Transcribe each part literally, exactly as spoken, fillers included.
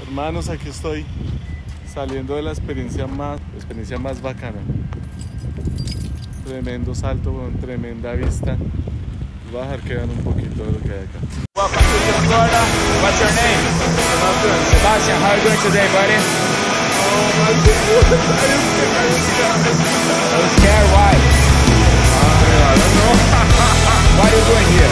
Hermanos, aquí estoy saliendo de la experiencia más, experiencia más bacana. Tremendo salto, con tremenda vista. Voy a dejar que vean un poquito de lo que hay acá. Welcome to South Florida. What's your name? Sebastian. Sebastian, how are you doing today, buddy? Oh, my God. I was scared. I was scared. Why? I don't know. What are you doing here?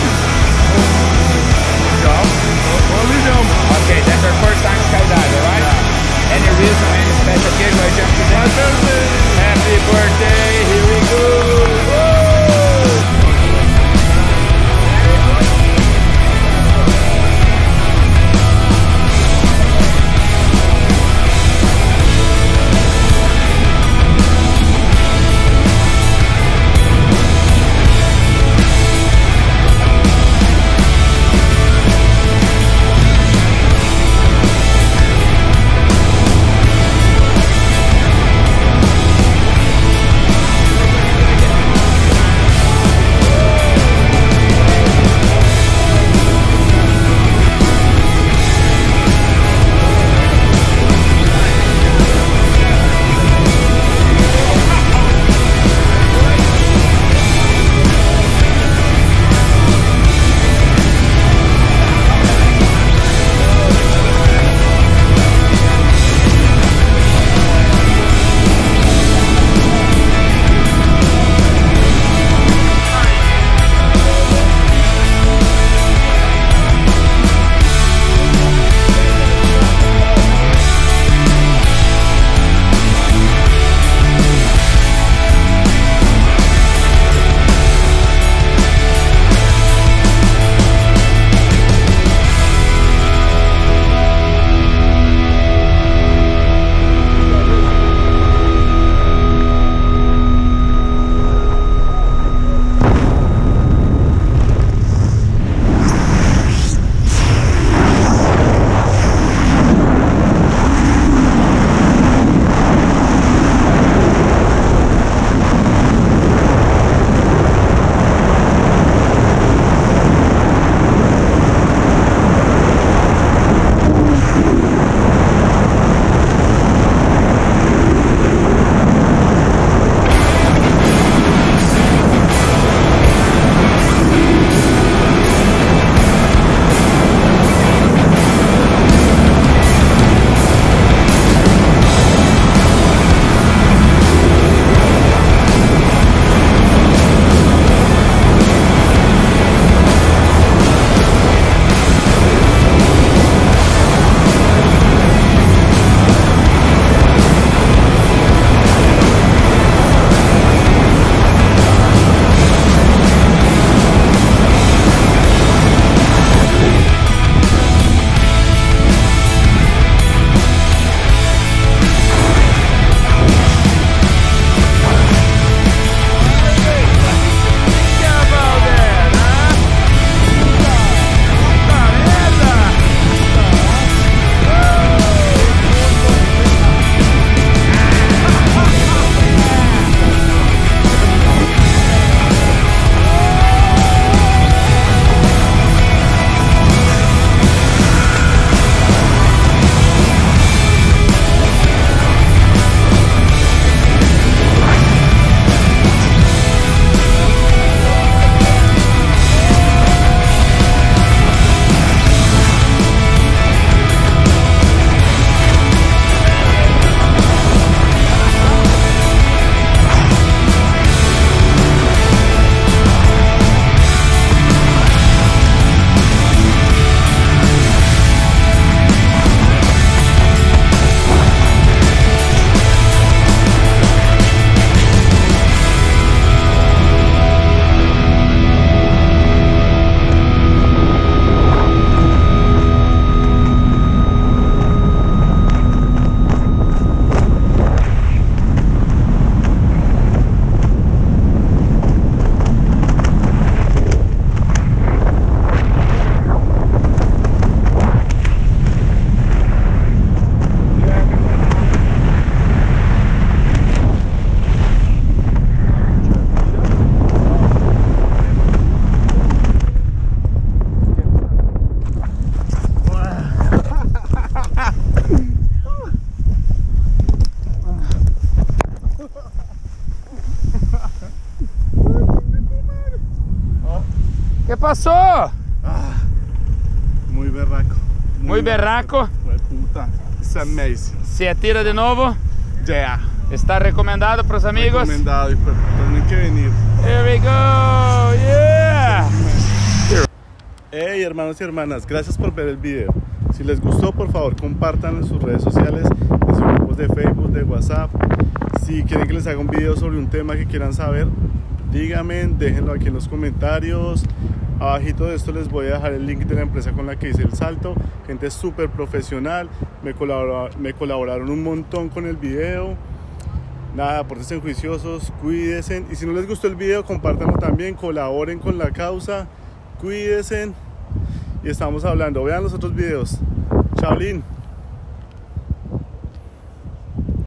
Jump. Only jump. Okay, that's our first time skydiving, right? Yeah. Any reason, any special occasion why you jump today? My birthday. Happy birthday. Here we go. Woo! pasó? Ah, muy berraco. Muy berraco. Fue puta. It's amazing. Se atira de nuevo. Yeah. Está recomendado para los amigos. Recomendado y pues tienen que venir. Here we go. Yeah. Hey hermanos y hermanas, gracias por ver el video. Si les gustó, por favor compartan en sus redes sociales, en sus grupos de Facebook, de WhatsApp. Si quieren que les haga un video sobre un tema que quieran saber, díganme, déjenlo aquí en los comentarios. Abajito de esto les voy a dejar el link de la empresa con la que hice el salto. Gente súper profesional, me, colabora, me colaboraron un montón con el video. Nada, pórtense juiciosos, cuídense. Y si no les gustó el video, compártanlo también, colaboren con la causa, cuídense. Y estamos hablando, vean los otros videos. Chao, Lin.